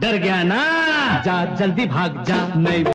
डर गया ना, जा जल्दी भाग जा। नहीं